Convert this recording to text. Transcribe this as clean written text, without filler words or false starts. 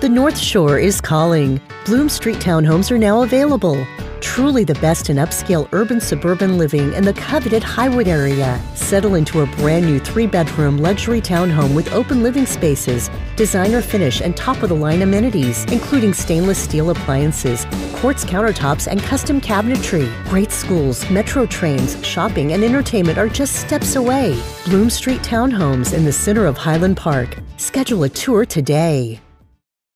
The North Shore is calling. Bloom Street Townhomes are now available. Truly the best in upscale urban suburban living in the coveted Highwood area. Settle into a brand new 3-bedroom luxury townhome with open living spaces, designer finish, and top-of-the-line amenities, including stainless steel appliances, quartz countertops, and custom cabinetry. Great schools, metro trains, shopping, and entertainment are just steps away. Bloom Street Townhomes in the center of Highland Park. Schedule a tour today.